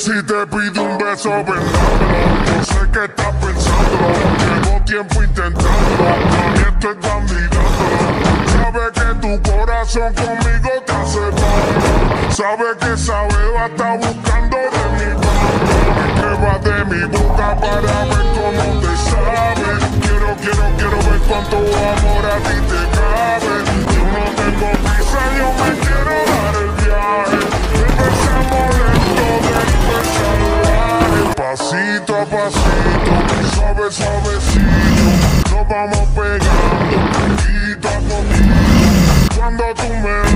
Si te pido un beso, vendámelo. Yo sé que estás pensándolo. Llevo tiempo intentándolo. Y estoy candidándolo. Sabe que tu corazón conmigo te hace mal. Sabe que esa beba está buscando de mi mano. Que va de mi boca para ver cómo te sabe. Quiero ver cuánto amor a ti te cabe. Yo no tengo prisa, yo me quiero dar el viaje. Empezamos lento, después salvaje. Pasito a pasito, suavecito. Nos vamos pegando, poquito a poquito. Cuando tú me